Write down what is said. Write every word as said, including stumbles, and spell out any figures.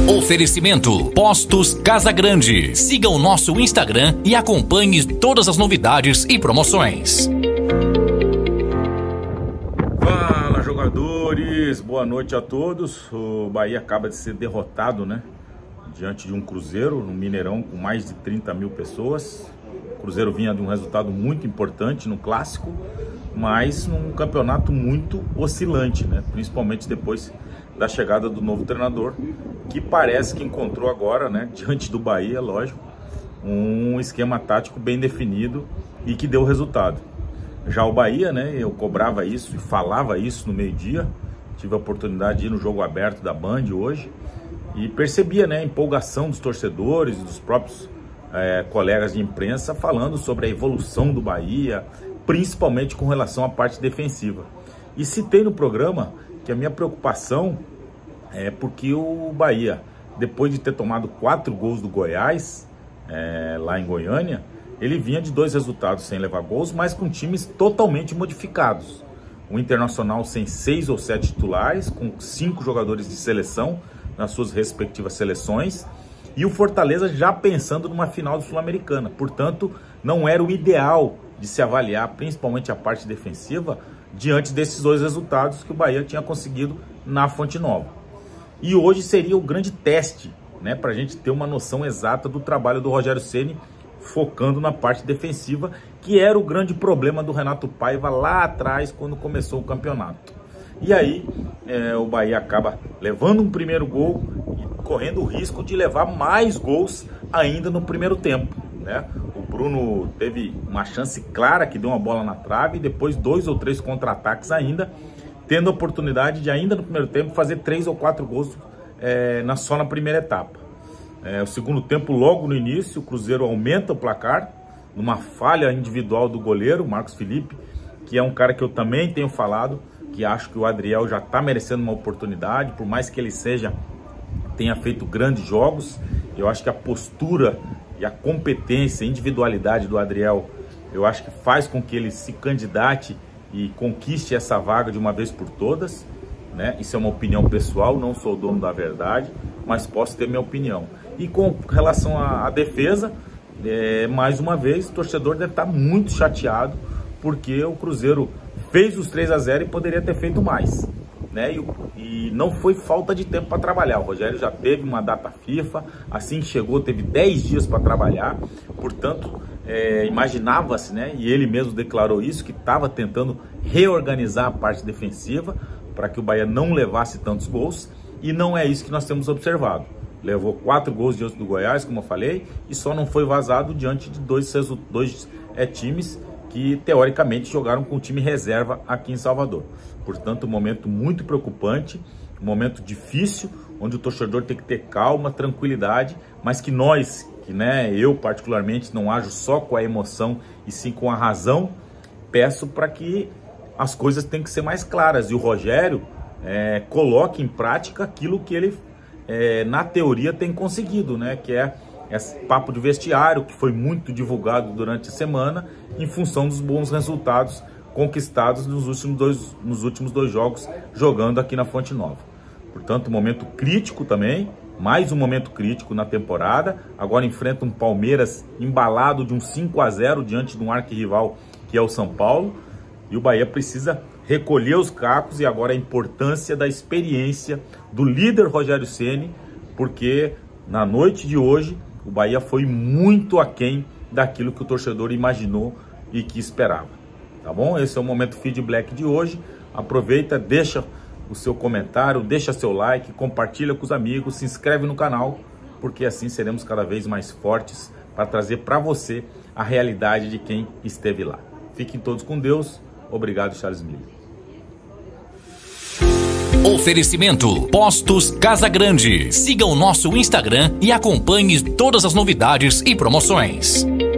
Oferecimento Postos Casa Grande. Siga o nosso Instagram e acompanhe todas as novidades e promoções. Fala, jogadores, boa noite a todos. O Bahia acaba de ser derrotado, né? Diante de um Cruzeiro no Mineirão com mais de trinta mil pessoas. O Cruzeiro vinha de um resultado muito importante no Clássico, mas num campeonato muito oscilante, né? Principalmente depois da chegada do novo treinador, que parece que encontrou agora, né, diante do Bahia, lógico, um esquema tático bem definido e que deu resultado. Já o Bahia, né, eu cobrava isso e falava isso no meio-dia, tive a oportunidade de ir no jogo aberto da Band hoje e percebia, né, a empolgação dos torcedores e dos próprios é, colegas de imprensa falando sobre a evolução do Bahia, principalmente com relação à parte defensiva. E citei no programa que a minha preocupação é porque o Bahia, depois de ter tomado quatro gols do Goiás, é, lá em Goiânia, ele vinha de dois resultados sem levar gols, mas com times totalmente modificados. O Internacional sem seis ou sete titulares, com cinco jogadores de seleção nas suas respectivas seleções, e o Fortaleza já pensando numa final do Sul-Americana. Portanto, não era o ideal de se avaliar, principalmente a parte defensiva, diante desses dois resultados que o Bahia tinha conseguido na Fonte Nova. E hoje seria o grande teste, né, para a gente ter uma noção exata do trabalho do Rogério Ceni, focando na parte defensiva, que era o grande problema do Renato Paiva lá atrás, quando começou o campeonato. E aí é, o Bahia acaba levando um primeiro gol e correndo o risco de levar mais gols ainda no primeiro tempo, né? O Bruno teve uma chance clara que deu uma bola na trave e depois dois ou três contra-ataques ainda, tendo a oportunidade de ainda no primeiro tempo fazer três ou quatro gols é, na, só na primeira etapa. É, o segundo tempo, logo no início, o Cruzeiro aumenta o placar, numa falha individual do goleiro, Marcos Felipe, que é um cara que eu também tenho falado, que acho que o Adriel já está merecendo uma oportunidade, por mais que ele seja, tenha feito grandes jogos. Eu acho que a postura e a competência, a individualidade do Adriel, eu acho que faz com que ele se candidate e conquiste essa vaga de uma vez por todas, né? Isso é uma opinião pessoal, não sou dono da verdade, mas posso ter minha opinião. E com relação à, à defesa, é, mais uma vez, o torcedor deve estar muito chateado, porque o Cruzeiro fez os três a zero e poderia ter feito mais, né? E, e não foi falta de tempo para trabalhar. O Rogério já teve uma data FIFA, assim que chegou teve dez dias para trabalhar, portanto é, imaginava-se, né, e ele mesmo declarou isso, que estava tentando reorganizar a parte defensiva para que o Bahia não levasse tantos gols, e não é isso que nós temos observado. Levou quatro gols diante do Goiás, como eu falei, e só não foi vazado diante de dois, dois é, times que teoricamente jogaram com o time reserva aqui em Salvador. Portanto, um momento muito preocupante, um momento difícil, onde o torcedor tem que ter calma, tranquilidade, mas que nós, que né, eu particularmente não ajo só com a emoção e sim com a razão, peço para que as coisas têm que ser mais claras e o Rogério é, coloque em prática aquilo que ele, é, na teoria, tem conseguido, né, que é esse papo de vestiário, que foi muito divulgado durante a semana, em função dos bons resultados conquistados nos últimos dois, nos últimos dois jogos, jogando aqui na Fonte Nova. Portanto, um momento crítico também, mais um momento crítico na temporada. Agora enfrenta um Palmeiras embalado de um cinco a zero diante de um arquirrival que é o São Paulo. E o Bahia precisa recolher os cacos, e agora a importância da experiência do líder Rogério Ceni, porque na noite de hoje o Bahia foi muito aquém daquilo que o torcedor imaginou e que esperava. Tá bom? Esse é o Momento Feed Black de hoje. Aproveita, deixa o seu comentário, deixa seu like, compartilha com os amigos, se inscreve no canal, porque assim seremos cada vez mais fortes para trazer para você a realidade de quem esteve lá. Fiquem todos com Deus. Obrigado, Charles Miller. Oferecimento Postos Casa Grande. Siga o nosso Instagram e acompanhe todas as novidades e promoções.